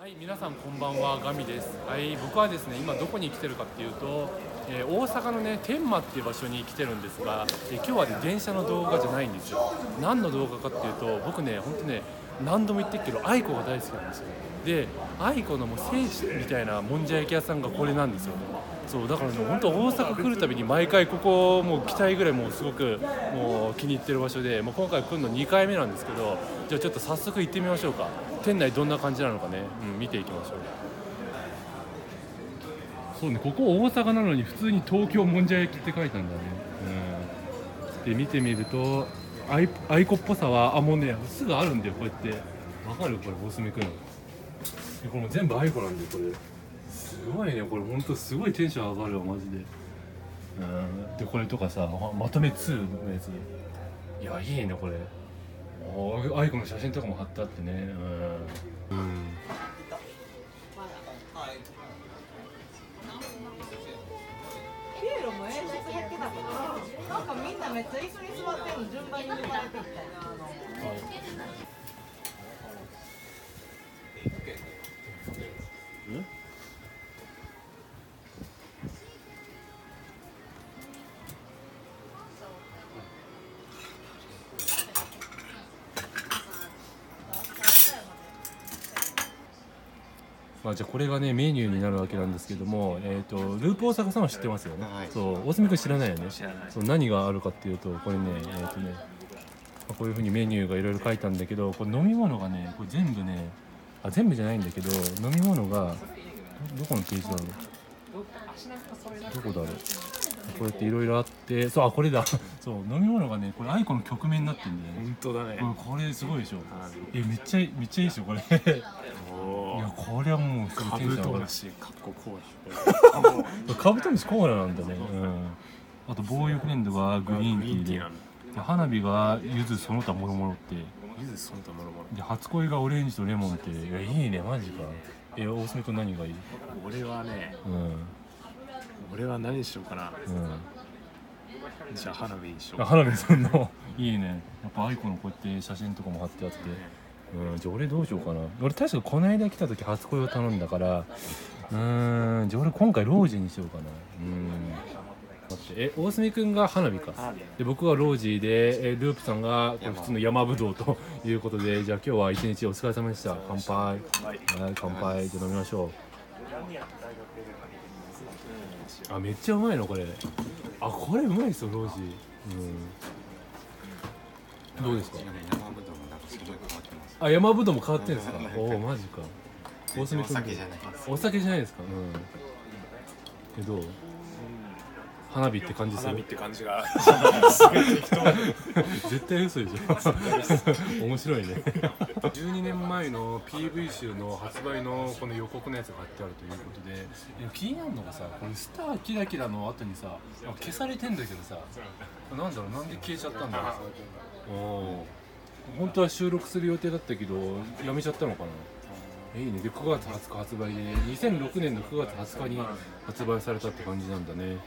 はい、皆さんこんばんは、ガミです。はい、僕はですね、今どこに来てるかっていうと、大阪のね、天満っていう場所に来てるんですが、今日はね、電車の動画じゃないんですよ。何の動画かっていうと、僕ね、本当ね、何度も言ってるけど、愛子が大好きなんですよ。で、愛子のもう聖地みたいなもんじゃ焼き屋さんがこれなんですよ。そうだからね、本当大阪来るたびに毎回ここもう来たいぐらいもうすごくもう気に入ってる場所で、もう今回来るの2回目なんですけど、じゃあちょっと早速行ってみましょうか。店内どんな感じなのかね、見ていきましょう。そうね、ここ大阪なのに普通に東京もんじゃ焼きって書いたんだね。で見てみるとアイコっぽさはもうねすぐあるんだよ。こうやってわかるこれ大隅くん。これも全部アイコなんでこれすごいね。これほんとすごいテンション上がるわマジで。でこれとかさまとめ2のやつ、いやいいねこれ。アイコの写真とかも貼ってあってね。 ピエロも演出減ってたけど、なんかみんなめっちゃ椅子に座ってるの順番に抜かれてみたいな。 じゃあこれがねメニューになるわけなんですけども、ループ大阪さんは知ってますよね。 はい、 そう大隅君知らないよね。 知らない。 そう何があるかっていうとこれねこういう風にメニューがいろいろ書いたんだけど、これ飲み物がねこれ全部ね全部じゃないんだけど、飲み物がどこのページだろう、どこだろう、こうやっていろいろあって、そうこれだそう飲み物がねこれアイコの曲名になってるんだよね。 本当だね。 これすごいでしょ。めっちゃいいでしょこれいやこれはもうカブトムシかっこコーカブトムシコーラなんだね。あとボーイフレンドがグリーンティーで、花火が柚子その他もろもろって、 柚子その他もろもろで初恋がオレンジとレモンって、いいねマジか。大隅君何がいい？ 俺はね、俺は何にしようかな。じゃあ花火にしよう。 花火さんのいいね。やっぱアイコのこうやって写真とかも貼ってあって、じゃあ俺どうしようかな。俺確かこの間来た時初恋を頼んだから、じゃあ俺今回ロージにしようかな。待って、大隅くんが花火か。で僕はロージーで、ループさんがこれ普通の山ぶどうということで、じゃあ今日は一日お疲れ様でした。乾杯。はい、乾杯。じゃあ飲みましょう。めっちゃうまいのこれ。これうまいですよロージー。どうですか？山ぶどうも変わってんですか？マジか。大隅くんお酒じゃないですか？どう？花火って感じする？ 花火って感じが絶対嘘でしょ面白いね12年前の PV 集の発売のこの予告のやつが貼ってあるということで、気になるのがさ、これスターキラキラの後にさ消されてんだけどさ、なんだろう、なんで消えちゃったんだろう。本当は収録する予定だったけどやめちゃったのかな。いいね。で9月20日発売で、2006年の9月20日に発売されたって感じなんだね。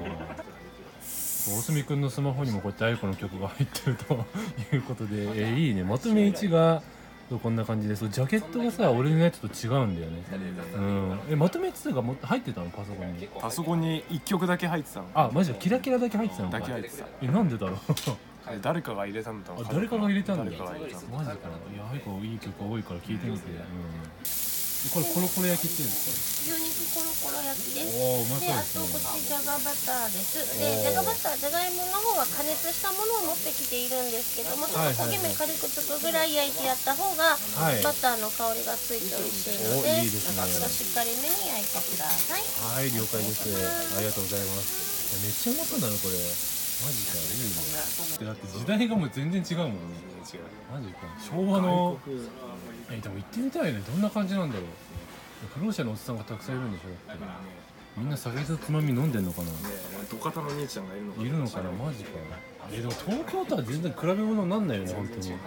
大隅くんのスマホにもこうやってアイコの曲が入ってるということで、いいね。まとめ1がこんな感じで、ジャケットがさ俺のやつと違うんだよね。まとめ2が入ってたの？パソコンに 1曲だけ入ってたの。 マジでキラキラだけ入ってたのか。 だけ入ってた。 なんでだろう誰かが入れたんだ。 誰かが入れたんだよ。 マジかな。 いやアイコいい曲多いから聴いてみて。これコロコロ焼きっていうんです牛肉コロコロ焼きです。 うまそうで、あですね。 とこっちじゃがバターです。で、じゃがバター、じゃがいもの方は加熱したものを持ってきているんですけども、ちょっと焦げ目軽くつくぐらい焼いてやった方が、バターの香りがついて美味しいので、 いいですね。 しっかりめに焼いてください。 はい、了解です。ありがとうございます。めっちゃうまそうだなこれ。マジか、いいね。だって時代がもう全然違うもんね。マジか。昭和のでも行ってみたいね。どんな感じなんだろう。不老者のおっさんがたくさんいるんでしょ。だってみんな酒とつまみ飲んでんのかな。 土方の兄ちゃんがいるのかな。 いるのかな。マジか。でも東京とは全然比べ物になんないよね本当に。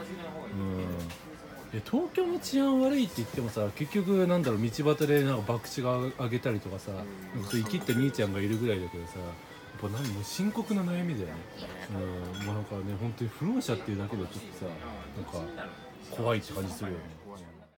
東京の治安悪いって言ってもさ、結局なんだろう、道端でなんか博打が上げたりとかさ、生きった兄ちゃんがいるぐらいだけどさ、やっぱもう深刻な悩みだよね。もうなんかね、本当に不老者っていうだけでちょっとさ、なんか怖いって感じするよね。